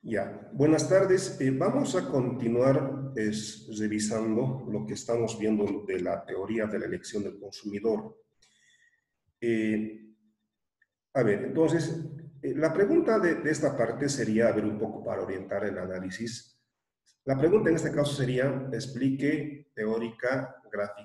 Ya, buenas tardes. Vamos a continuar revisando lo que estamos viendo de la teoría de la elección del consumidor. Eh, entonces, la pregunta de esta parte sería, a ver, un poco para orientar el análisis. La pregunta en este caso sería, explique teórica,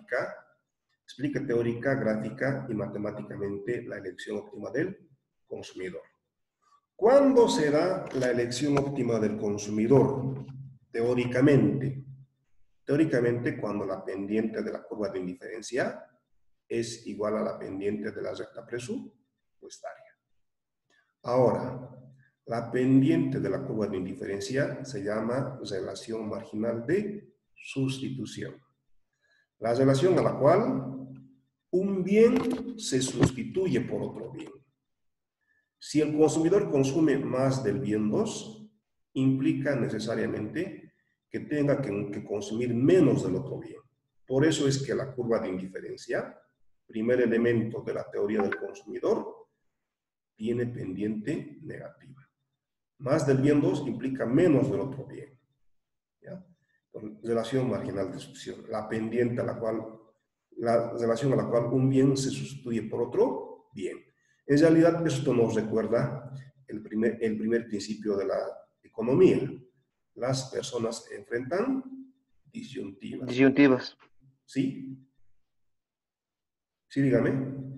gráfica y matemáticamente la elección óptima del consumidor. ¿Cuándo se da la elección óptima del consumidor? Teóricamente. Teóricamente, cuando la pendiente de la curva de indiferencia es igual a la pendiente de la recta presupuestaria. Ahora, la pendiente de la curva de indiferencia se llama relación marginal de sustitución. La relación a la cual un bien se sustituye por otro bien. Si el consumidor consume más del bien 2, implica necesariamente que tenga que consumir menos del otro bien. Por eso es que la curva de indiferencia, primer elemento de la teoría del consumidor, tiene pendiente negativa. Más del bien 2 implica menos del otro bien. ¿Ya? Relación marginal de sustitución. La pendiente a la cual, la relación a la cual un bien se sustituye por otro bien. En realidad, esto nos recuerda el primer principio de la economía. Las personas enfrentan disyuntivas. Disyuntivas. ¿Sí? Sí, dígame.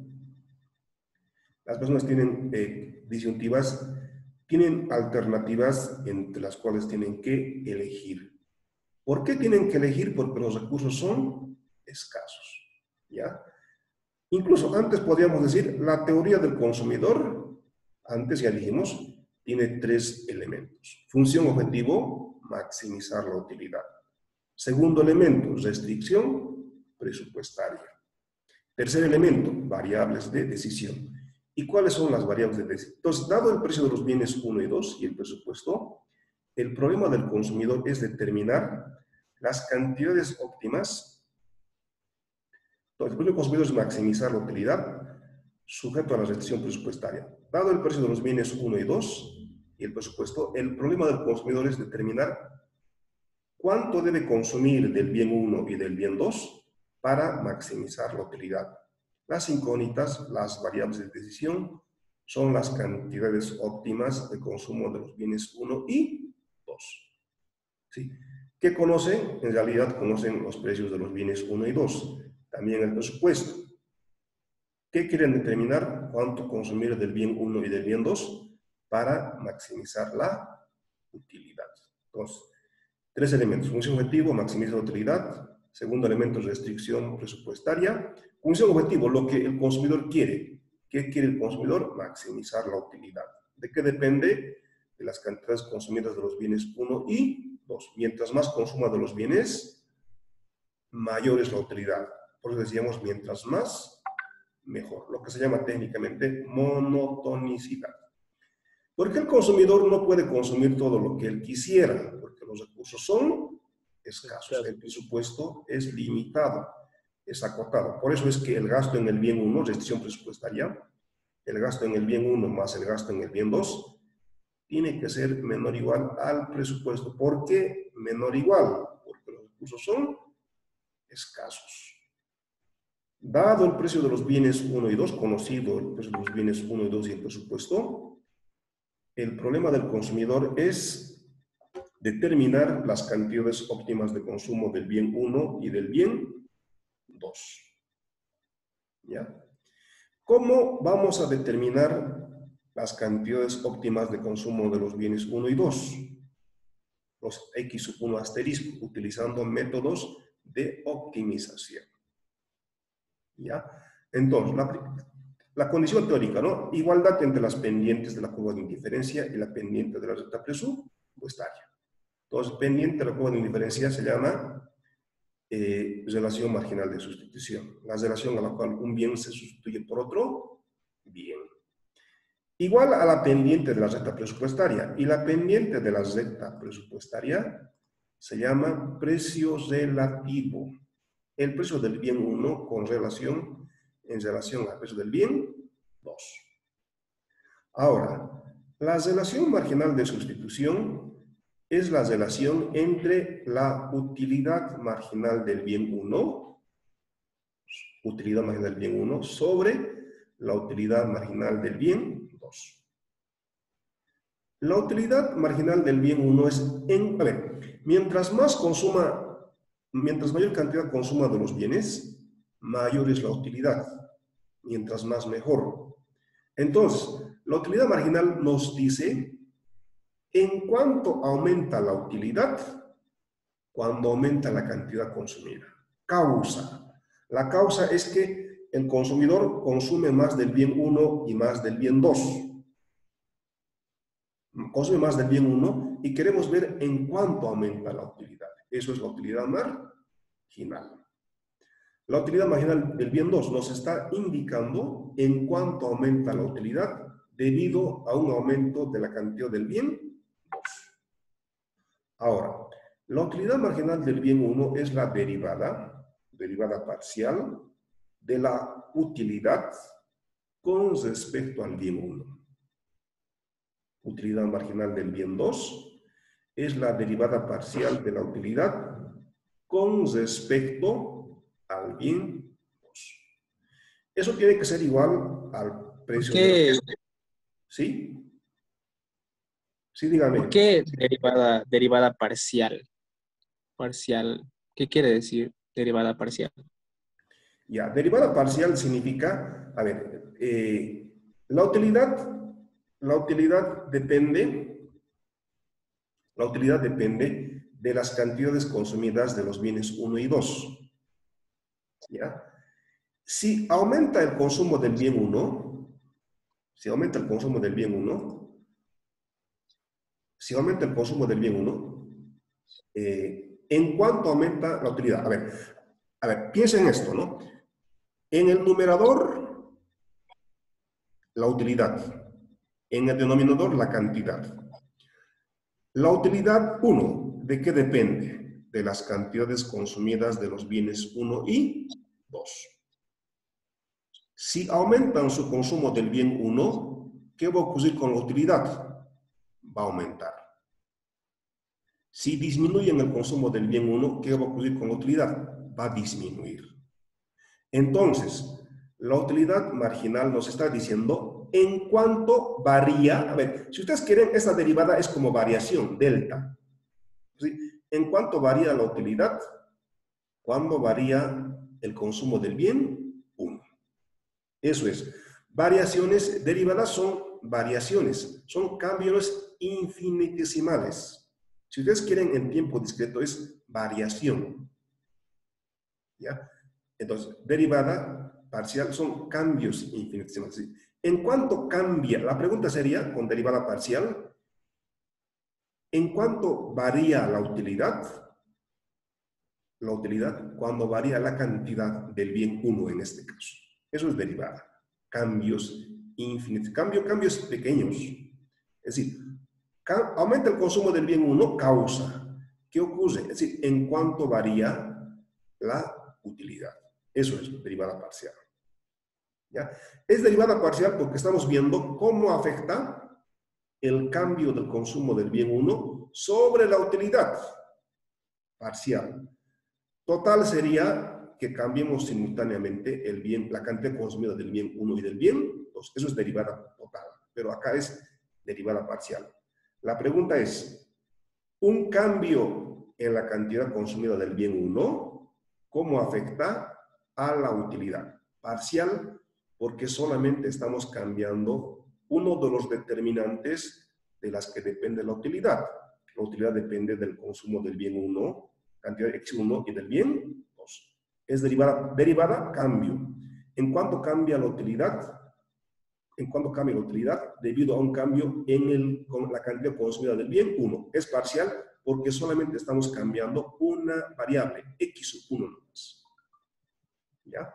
Las personas tienen disyuntivas, tienen alternativas entre las cuales tienen que elegir. ¿Por qué tienen que elegir? Porque los recursos son escasos. ¿Ya? Incluso antes podríamos decir, la teoría del consumidor, antes ya dijimos, tiene 3 elementos. Función objetivo, maximizar la utilidad. Segundo elemento, restricción presupuestaria. Tercer elemento, variables de decisión. ¿Y cuáles son las variables de decisión? Entonces, dado el precio de los bienes 1 y 2 y el presupuesto, el problema del consumidor es determinar las cantidades óptimas. Entonces, el problema del consumidor es maximizar la utilidad sujeto a la restricción presupuestaria. Dado el precio de los bienes 1 y 2 y el presupuesto, el problema del consumidor es determinar cuánto debe consumir del bien 1 y del bien 2 para maximizar la utilidad. Las incógnitas, las variables de decisión, son las cantidades óptimas de consumo de los bienes 1 y 2. ¿Sí? ¿Qué conocen? En realidad conocen los precios de los bienes 1 y 2. También el presupuesto. ¿Qué quieren determinar? Cuánto consumir del bien 1 y del bien 2 para maximizar la utilidad. Entonces, 3 elementos. Función objetivo, maximizar la utilidad. Segundo elemento, restricción presupuestaria. Función objetivo, lo que el consumidor quiere. ¿Qué quiere el consumidor? Maximizar la utilidad. ¿De qué depende? De las cantidades consumidas de los bienes 1 y 2. Mientras más consuma de los bienes, mayor es la utilidad. Por eso decíamos, mientras más, mejor. Lo que se llama técnicamente monotonicidad. ¿Por qué el consumidor no puede consumir todo lo que él quisiera? Porque los recursos son escasos. El presupuesto es limitado, es acotado. Por eso es que el gasto en el bien 1, restricción presupuestaria, el gasto en el bien 1 más el gasto en el bien 2, tiene que ser menor o igual al presupuesto. ¿Por qué menor o igual? Porque los recursos son escasos. Dado el precio de los bienes 1 y 2, conocido el precio de los bienes 1 y 2 y el presupuesto, el problema del consumidor es determinar las cantidades óptimas de consumo del bien 1 y del bien 2. ¿Ya? ¿Cómo vamos a determinar las cantidades óptimas de consumo de los bienes 1 y 2? Los X1 asterisco, utilizando métodos de optimización. ¿Ya? Entonces, la condición teórica, ¿no? Igualdad entre las pendientes de la curva de indiferencia y la pendiente de la recta presupuestaria. Entonces, pendiente de la curva de indiferencia se llama relación marginal de sustitución. La relación a la cual un bien se sustituye por otro bien. Igual a la pendiente de la recta presupuestaria. Y la pendiente de la recta presupuestaria se llama precio relativo. El precio del bien 1 en relación al precio del bien 2. Ahora, la relación marginal de sustitución es la relación entre la utilidad marginal del bien 1, utilidad marginal del bien 1, sobre la utilidad marginal del bien 2. La utilidad marginal del bien 1 es, a ver, mientras mayor cantidad consuma de los bienes, mayor es la utilidad. Mientras más, mejor. Entonces, la utilidad marginal nos dice en cuánto aumenta la utilidad cuando aumenta la cantidad consumida. Causa. La causa es que el consumidor consume más del bien 1 y más del bien 2. Consume más del bien 1 y queremos ver en cuánto aumenta la utilidad. Eso es la utilidad marginal. La utilidad marginal del bien 2 nos está indicando en cuánto aumenta la utilidad debido a un aumento de la cantidad del bien 2. Ahora, la utilidad marginal del bien 1 es la derivada parcial de la utilidad con respecto al bien 1. Utilidad marginal del bien 2 es la derivada parcial de la utilidad con respecto al bien 2. Eso tiene que ser igual al ¿Por precio del... qué, ¿Sí? Sí, dígame. por qué derivada parcial? Parcial, ¿qué quiere decir derivada parcial? Ya, derivada parcial significa, a ver, la utilidad depende de las cantidades consumidas de los bienes 1 y 2. ¿Ya? Si aumenta el consumo del bien 1, si aumenta el consumo del bien 1, ¿en cuánto aumenta la utilidad? A ver, piensen en esto, ¿no? En el numerador, la utilidad. En el denominador, la cantidad. La utilidad 1, ¿de qué depende? De las cantidades consumidas de los bienes 1 y 2. Si aumentan su consumo del bien 1, ¿qué va a ocurrir con la utilidad? Va a aumentar. Si disminuyen el consumo del bien 1, ¿qué va a ocurrir con la utilidad? Va a disminuir. Entonces, la utilidad marginal nos está diciendo en cuánto varía. A ver, si ustedes quieren, esta derivada es como variación, delta. ¿Sí? ¿En cuánto varía la utilidad? ¿Cuándo varía el consumo del bien? 1. Eso es. Variaciones derivadas son variaciones, son cambios infinitesimales. Si ustedes quieren en tiempo discreto es variación. ¿Ya? Entonces, derivada parcial son cambios infinitesimales. ¿En cuánto cambia? La pregunta sería, con derivada parcial, ¿en cuánto varía la utilidad? La utilidad cuando varía la cantidad del bien 1 en este caso. Eso es derivada. Cambios infinitos. Cambios pequeños. Es decir, aumenta el consumo del bien 1, causa. ¿Qué ocurre? Es decir, en cuánto varía la utilidad. Eso es derivada parcial. ¿Ya? Es derivada parcial porque estamos viendo cómo afecta el cambio del consumo del bien 1 sobre la utilidad parcial. Total sería que cambiemos simultáneamente el bien, la cantidad consumida del bien 1 y del bien 2. Eso es derivada total, pero acá es derivada parcial. La pregunta es, un cambio en la cantidad consumida del bien 1, ¿cómo afecta a la utilidad? Parcial, porque solamente estamos cambiando uno de los determinantes de las que depende la utilidad. La utilidad depende del consumo del bien 1, cantidad X1 y del bien 2. Es derivada, cambio. ¿En cuánto cambia la utilidad? En cuánto cambia la utilidad debido a un cambio en la cantidad consumida del bien 1. Es parcial porque solamente estamos cambiando una variable, X1 nomás. ¿Ya?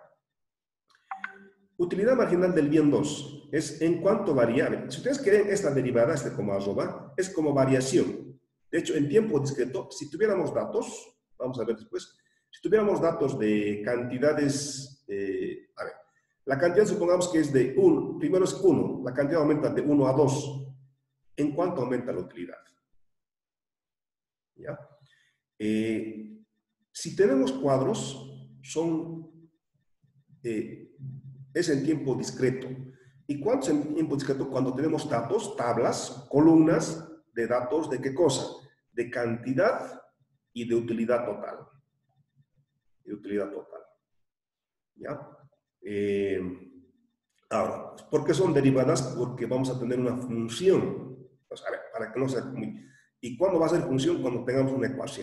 Utilidad marginal del bien 2 es en cuánto varía. Si ustedes quieren esta derivada, como arroba, es como variación. De hecho, en tiempo discreto, si tuviéramos datos, vamos a ver después, si tuviéramos datos de cantidades, a ver, la cantidad supongamos que es de 1, primero es 1, la cantidad aumenta de 1 a 2. ¿En cuánto aumenta la utilidad? ¿ya? Si tenemos cuadros, es en tiempo discreto. ¿Y cuánto es en tiempo discreto? Cuando tenemos datos, tablas, columnas de datos, ¿de qué cosa? De cantidad y de utilidad total. De utilidad total. ¿Ya? Ahora, ¿por qué son derivadas? Porque vamos a tener una función. Pues, a ver, para que no sea muy... ¿Y cuándo va a ser función? Cuando tengamos una ecuación.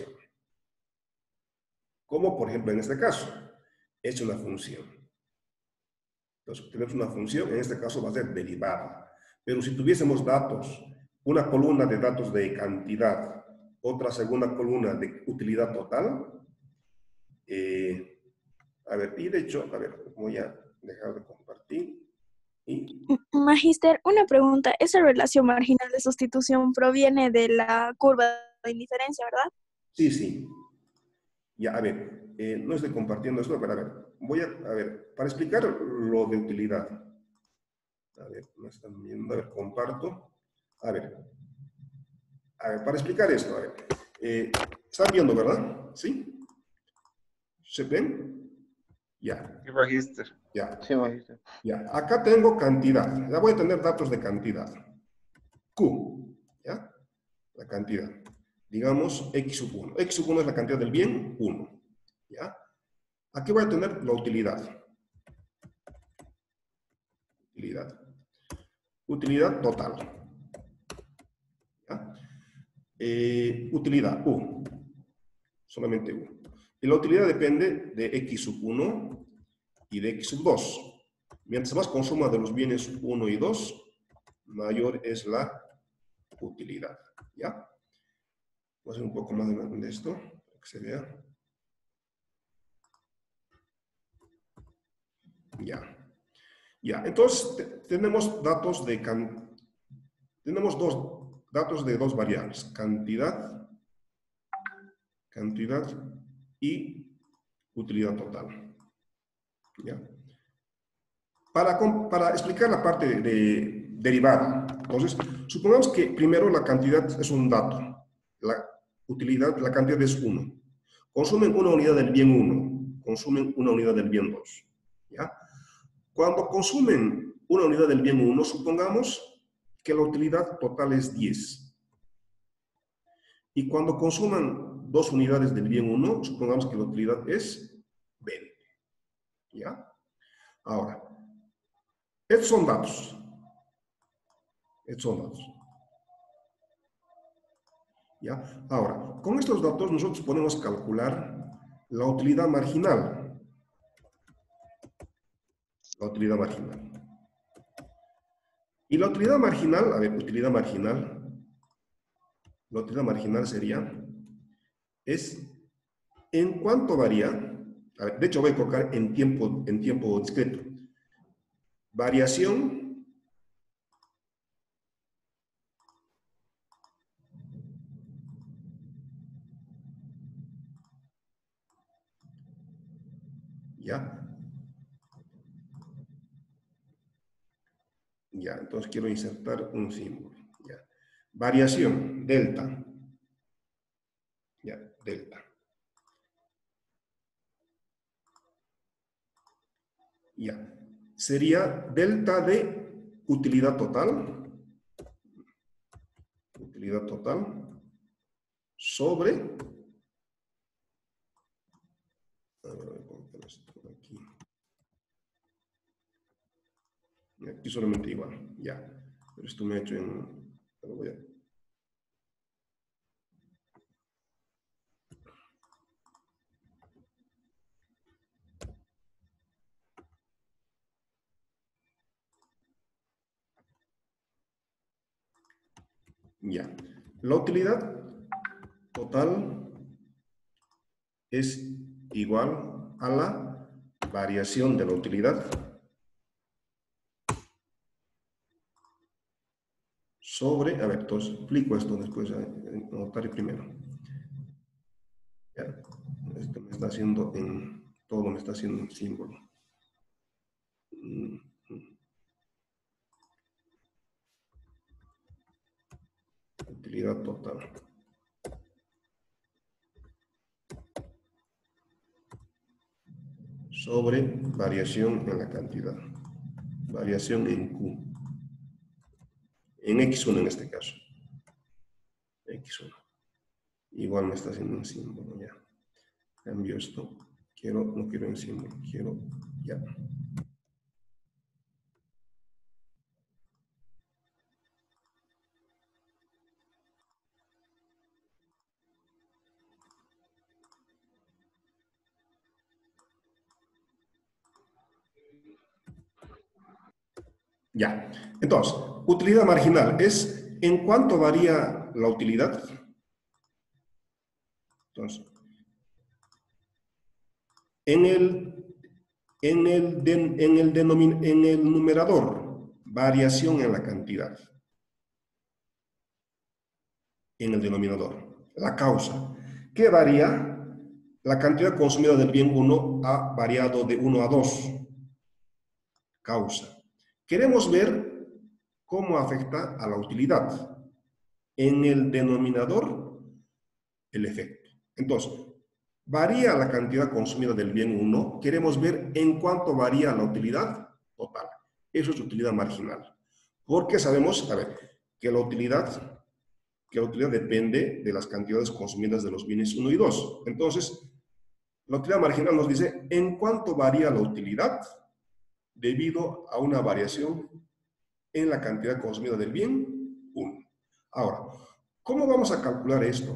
Como, por ejemplo, en este caso, es una función. Entonces, tenemos una función, en este caso va a ser derivada. Pero si tuviésemos datos, una columna de datos de cantidad, otra segunda columna de utilidad total, a ver, y de hecho, a ver, voy a dejar de compartir. Y, Magister, una pregunta. Esa relación marginal de sustitución proviene de la curva de indiferencia, ¿verdad? sí, sí. Ya, a ver, no estoy compartiendo esto, pero a ver, a ver, para explicar lo de utilidad. A ver, me están viendo, a ver, comparto. A ver, para explicar esto, a ver, están viendo, ¿verdad? ¿Sí? ¿Se ven? Ya, Sí, Magister. ya, Sí, Magister. ya. Acá tengo cantidad, ya voy a tener datos de cantidad. Q, ¿ya? La cantidad. Digamos X sub 1. X sub 1 es la cantidad del bien, 1. ¿Ya? Aquí voy a tener la utilidad. Utilidad. Utilidad total. ¿Ya? Utilidad, U. Solamente U. Y la utilidad depende de X sub 1 y de X sub 2. Mientras más consuma de los bienes 1 y 2, mayor es la utilidad. ¿Ya? Voy a hacer un poco más de esto, para que se vea. Ya. Ya, entonces tenemos datos de tenemos datos de dos variables, cantidad y utilidad total. ¿Ya? Para explicar la parte de derivada, entonces, supongamos que primero la cantidad es un dato, la utilidad, la cantidad es 1. Consumen una unidad del bien 1, consumen una unidad del bien 2. ¿Ya? Cuando consumen una unidad del bien 1, supongamos que la utilidad total es 10. Y cuando consuman 2 unidades del bien 1, supongamos que la utilidad es 20. ¿Ya? Ahora, estos son datos. Estos son datos. ¿Ya? Ahora, con estos datos nosotros podemos calcular la utilidad marginal. La utilidad marginal. Y la utilidad marginal, a ver, la utilidad marginal sería, ¿en cuánto varía? A ver, de hecho voy a colocar en tiempo discreto. Variación ¿ya? Ya, entonces quiero insertar un símbolo. ¿Ya? Variación, delta. Ya, delta. Ya. Sería delta de utilidad total. Utilidad total sobre... A ver, voy a colocar esto aquí. Aquí solamente igual, ya. Pero esto me ha hecho en... Lo voy a... Ya. La utilidad total es igual a la variación de la utilidad sobre, a ver, entonces explico esto después, anotaré primero. Ya. Esto me está haciendo todo me está haciendo en símbolo. Utilidad total. sobre variación en la cantidad. Variación en Q. En X1 en este caso. X1. Igual me está haciendo un símbolo ya. Cambio esto. No quiero en símbolo, quiero ya. Ya. Entonces, utilidad marginal es en cuánto varía la utilidad. Entonces, en el numerador, variación en la cantidad. En el denominador, la causa. ¿Qué varía? La cantidad consumida del bien 1 ha variado de 1 a 2. Causa. Queremos ver cómo afecta a la utilidad. En el denominador, el efecto. Entonces, varía la cantidad consumida del bien 1. Queremos ver en cuánto varía la utilidad total. Eso es utilidad marginal. Porque sabemos, a ver, que la utilidad depende de las cantidades consumidas de los bienes 1 y 2. Entonces, la utilidad marginal nos dice en cuánto varía la utilidad debido a una variación en la cantidad consumida del bien 1. Ahora, ¿cómo vamos a calcular esto?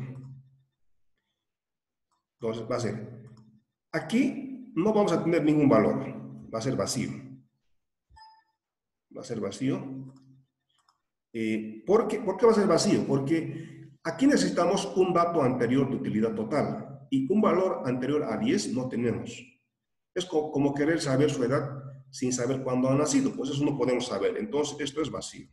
Entonces, va a ser, aquí no vamos a tener ningún valor, va a ser vacío. Va a ser vacío. ¿Por qué va a ser vacío? Porque aquí necesitamos un dato anterior de utilidad total y un valor anterior a 10 no tenemos. Es como querer saber su edad sin saber cuándo ha nacido, pues eso no podemos saber. Entonces, esto es vacío.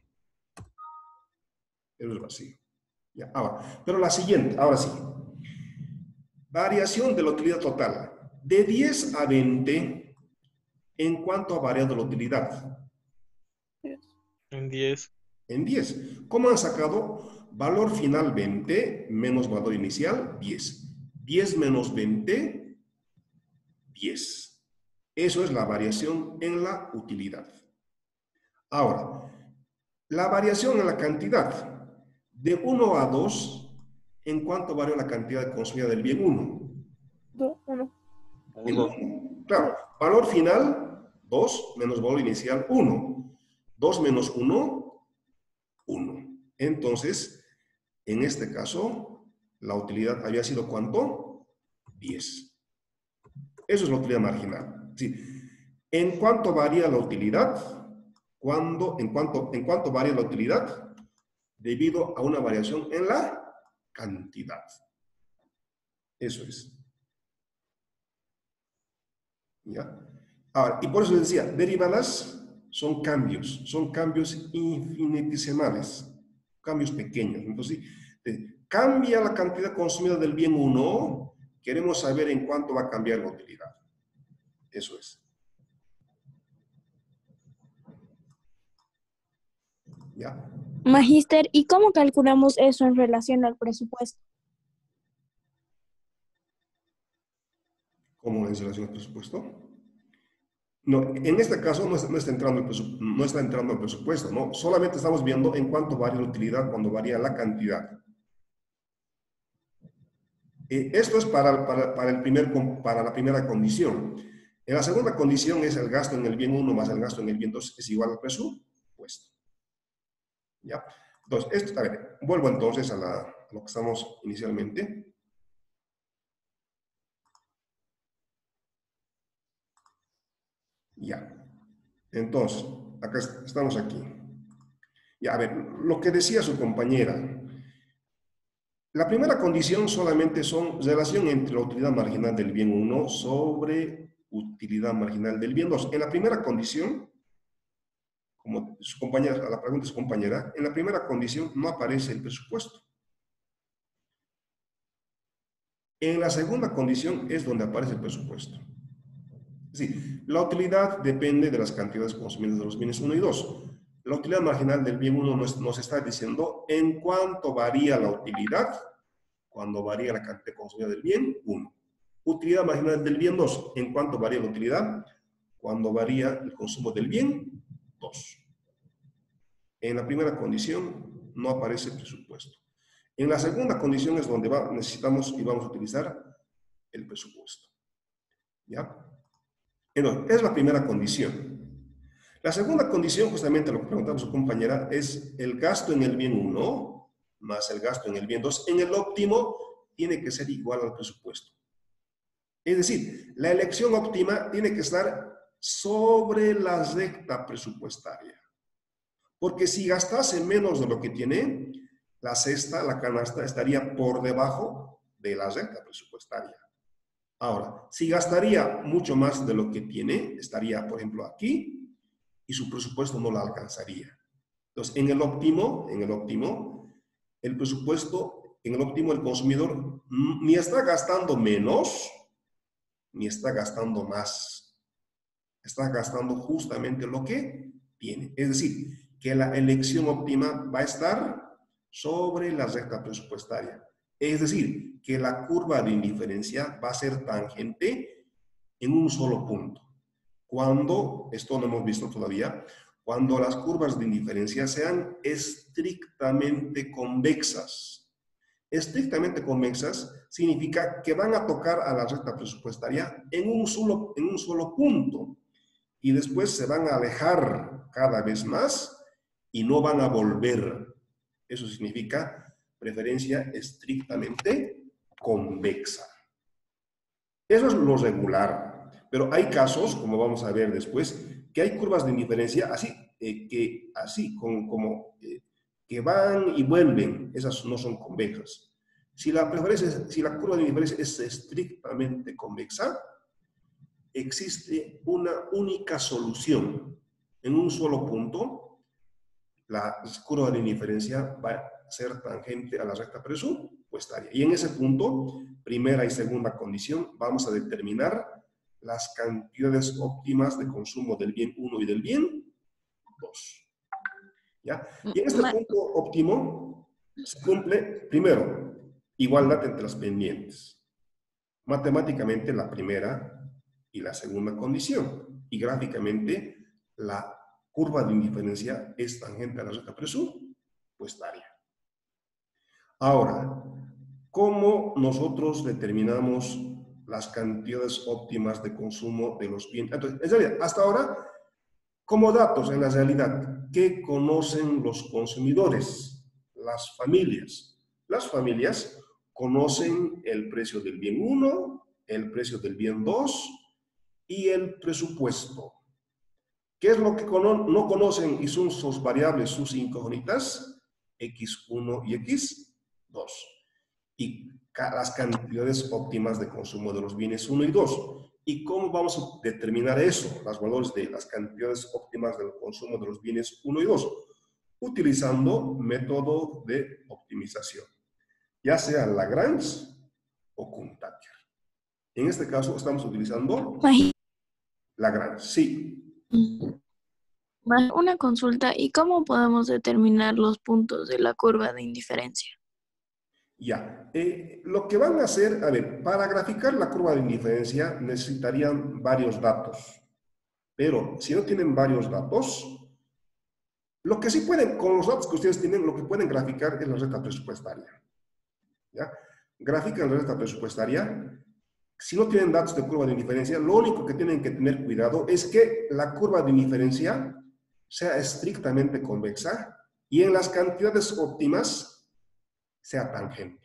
Eso es vacío. Ya, ahora, pero la siguiente, ahora sí. Variación de la utilidad total. De 10 a 20, ¿en cuánto ha variado la utilidad? En 10. En 10. ¿Cómo han sacado? Valor final 20 menos valor inicial 10. 10 menos 20, 10. Eso es la variación en la utilidad. Ahora, la variación en la cantidad. De 1 a 2, ¿en cuánto varió la cantidad consumida del bien 1? 1. En 1. Claro, valor final 2 menos valor inicial 1. 2 menos 1, 1. Entonces, en este caso, la utilidad había sido ¿cuánto? 10. Eso es la utilidad marginal. Sí. ¿En cuánto varía la utilidad? ¿En cuánto varía la utilidad? Debido a una variación en la cantidad. Eso es. ¿Ya? Ahora, y por eso les decía, derivadas son cambios infinitesimales, cambios pequeños. Entonces, cambia la cantidad consumida del bien 1, queremos saber en cuánto va a cambiar la utilidad. Eso es. ¿Ya? Magíster, ¿y cómo calculamos eso en relación al presupuesto? ¿Cómo en relación al presupuesto? No, en este caso no está entrando el presupuesto, ¿no? Solamente estamos viendo en cuánto varía la utilidad cuando varía la cantidad. Esto es para la primera condición. En la segunda condición es el gasto en el bien 1 más el gasto en el bien 2 es igual al presupuesto. ¿Ya? Entonces, a ver, vuelvo entonces a lo que estamos inicialmente. Ya. Entonces, acá estamos aquí. Ya, a ver, lo que decía su compañera. La primera condición solamente son relación entre la utilidad marginal del bien 1 sobre utilidad marginal del bien 2. En la primera condición, como su compañera, la pregunta de su compañera, en la primera condición no aparece el presupuesto. En la segunda condición es donde aparece el presupuesto. Sí, la utilidad depende de las cantidades consumidas de los bienes 1 y 2. La utilidad marginal del bien 1 nos está diciendo en cuánto varía la utilidad cuando varía la cantidad consumida del bien 1. Utilidad marginal del bien 2. ¿En cuánto varía la utilidad? Cuando varía el consumo del bien 2. En la primera condición no aparece presupuesto. En la segunda condición es donde necesitamos y vamos a utilizar el presupuesto. ¿Ya? Entonces, es la primera condición. La segunda condición, justamente lo que preguntaba su compañera, es el gasto en el bien 1 más el gasto en el bien 2. En el óptimo tiene que ser igual al presupuesto. Es decir, la elección óptima tiene que estar sobre la recta presupuestaria. Porque si gastase menos de lo que tiene, la cesta, la canasta, estaría por debajo de la recta presupuestaria. Ahora, si gastaría mucho más de lo que tiene, estaría, por ejemplo, aquí, y su presupuesto no la alcanzaría. Entonces, en el óptimo, el presupuesto, en el óptimo, el consumidor ni está gastando menos, ni está gastando más. Está gastando justamente lo que tiene. Es decir, que la elección óptima va a estar sobre la recta presupuestaria. Es decir, que la curva de indiferencia va a ser tangente en un solo punto. Cuando, esto no hemos visto todavía, cuando las curvas de indiferencia sean estrictamente convexas. Estrictamente convexas significa que van a tocar a la recta presupuestaria en un solo punto y después se van a alejar cada vez más y no van a volver. Eso significa preferencia estrictamente convexa. Eso es lo regular, pero hay casos, como vamos a ver después, que hay curvas de indiferencia que van y vuelven. Esas no son convexas. Si la curva de indiferencia es estrictamente convexa, existe una única solución. En un solo punto, la curva de indiferencia va a ser tangente a la recta presupuestaria. Y en ese punto, primera y segunda condición, vamos a determinar las cantidades óptimas de consumo del bien 1 y del bien 2. ¿Ya? Y en este punto óptimo se cumple, primero, igualdad entre las pendientes. Matemáticamente, la primera y la segunda condición. Y gráficamente, la curva de indiferencia es tangente a la recta presupuestaria. Ahora, ¿cómo nosotros determinamos las cantidades óptimas de consumo de los bienes? Entonces, en realidad, hasta ahora, como datos en la realidad, ¿qué conocen los consumidores? Las familias. Las familias conocen el precio del bien 1, el precio del bien 2 y el presupuesto. ¿Qué es lo que no conocen y son sus variables, sus incógnitas? X1 y X2. Y las cantidades óptimas de consumo de los bienes 1 y 2. ¿Y cómo vamos a determinar eso? Los valores de las cantidades óptimas del consumo de los bienes 1 y 2. Utilizando método de optimización. Ya sea Lagrange o Kuhn-Tucker. En este caso estamos utilizando Lagrange. Sí. Una consulta, ¿y cómo podemos determinar los puntos de la curva de indiferencia? Ya, lo que van a hacer, a ver, para graficar la curva de indiferencia necesitarían varios datos, pero si no tienen varios datos, lo que sí pueden, con los datos que ustedes tienen, lo que pueden graficar es la recta presupuestaria. ¿Ya? Grafican la recta presupuestaria. Si no tienen datos de curva de indiferencia, lo único que tienen que tener cuidado es que la curva de indiferencia sea estrictamente convexa y en las cantidades óptimas sea tangente.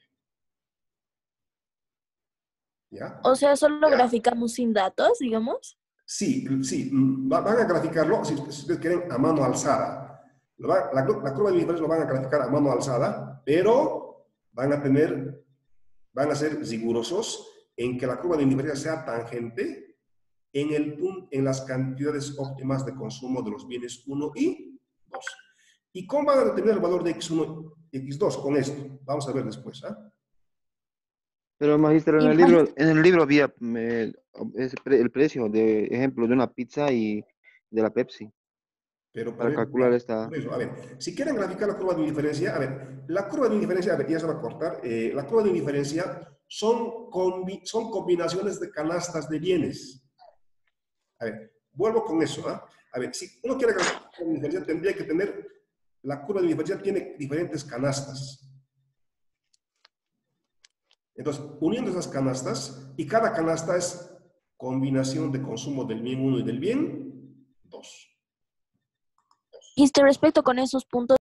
¿Ya? O sea, solo graficamos sin datos, digamos. Sí, van a graficarlo, si ustedes quieren, a mano alzada. La curva de indiferencia lo van a graficar a mano alzada, pero van a ser rigurosos en que la curva de indiferencia sea tangente en las cantidades óptimas de consumo de los bienes 1 y 2. ¿Y cómo van a determinar el valor de X1 y X2 con esto? Vamos a ver después. Pero, magíster, en el libro había el precio, de ejemplo, de una pizza y de la Pepsi. Pero para calcular esta... por eso, a ver, si quieren graficar la curva de indiferencia, a ver, la curva de indiferencia, a ver, ya se va a cortar, la curva de indiferencia son combinaciones de canastas de bienes. A ver, vuelvo con eso. ¿Ah? A ver, si uno quiere calcular la curva de diferencial, tendría que tener, la curva de diferencial tiene diferentes canastas. Entonces, uniendo esas canastas, y cada canasta es combinación de consumo del bien 1 y del bien 2. Y respecto con esos puntos,